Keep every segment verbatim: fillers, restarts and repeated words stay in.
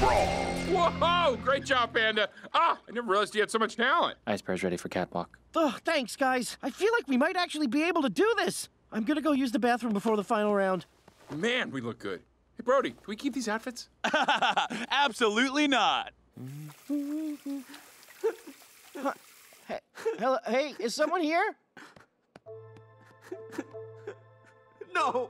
Brawl. Whoa! Great job, Panda. Ah, I never realized you had so much talent. Ice Bear's ready for catwalk. Oh, thanks, guys. I feel like we might actually be able to do this. I'm gonna go use the bathroom before the final round. Man, we look good. Hey, Brody, can we keep these outfits? Absolutely not. Huh. Hey, hello, hey, is someone here? No!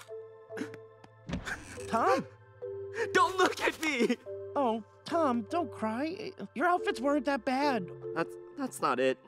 Tom? Don't look at me! Oh, Tom, don't cry. Your outfits weren't that bad. That's, that's not it.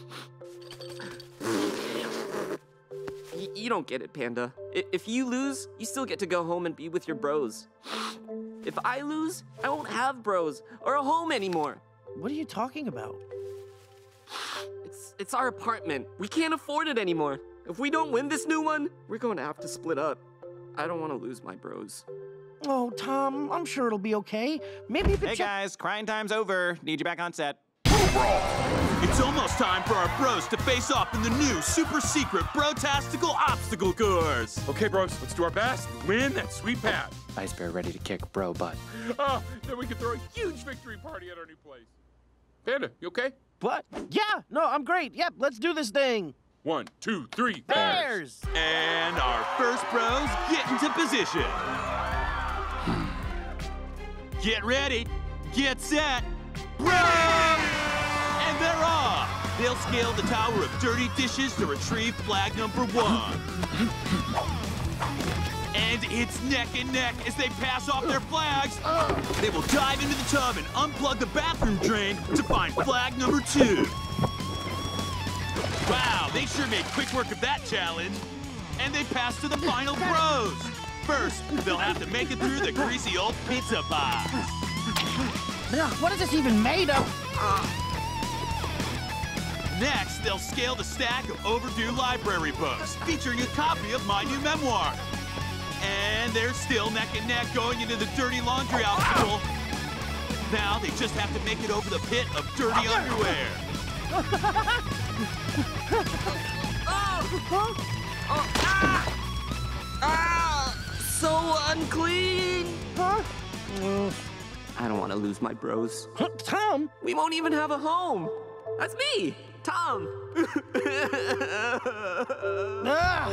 Y you don't get it, Panda. I if you lose, you still get to go home and be with your bros. If I lose, I won't have bros or a home anymore. What are you talking about? It's, it's our apartment. We can't afford it anymore. If we don't win this new one, we're going to have to split up. I don't want to lose my bros. Oh, Tom, I'm sure it'll be okay. Maybe if it Hey check- guys, crying time's over. Need you back on set. It's almost time for our bros to face off in the new super secret Bro-tastical obstacle course. Okay, bros, let's do our best and win that sweet path. Ice Bear ready to kick bro butt. Oh, then we can throw a huge victory party at our new place. Panda, you okay? What? Yeah, no, I'm great. Yep, let's do this thing. One, two, three, Bears! And our first bros get into position. Get ready, get set, bro! And they're off. They'll scale the Tower of Dirty Dishes to retrieve flag number one. And it's neck and neck as they pass off their flags. They will dive into the tub and unplug the bathroom drain to find flag number two. Wow, they sure made quick work of that challenge. And they pass to the final bros. First, they'll have to make it through the greasy old pizza box. Ugh, what is this even made of? Next, they'll scale the stack of overdue library books, featuring a copy of my new memoir. And they're still neck and neck going into the dirty laundry obstacle. Now they just have to make it over the pit of dirty underwear. Oh, ah! Ah! So unclean! Huh? I don't want to lose my bros. Huh, Tom? We won't even have a home. That's me, Tom. Ah!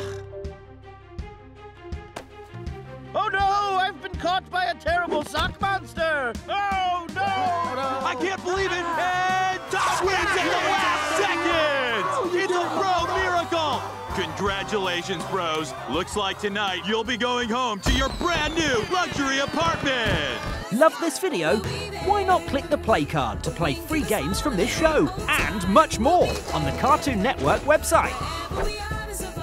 Oh no! I've been caught by a terrible sock monster! Oh no! I can't believe it! And Tom wins in the last seconds! It's a bro miracle! Congratulations, bros. Looks like tonight you'll be going home to your brand new luxury apartment! Love this video? Why not click the play card to play free games from this show and much more on the Cartoon Network website?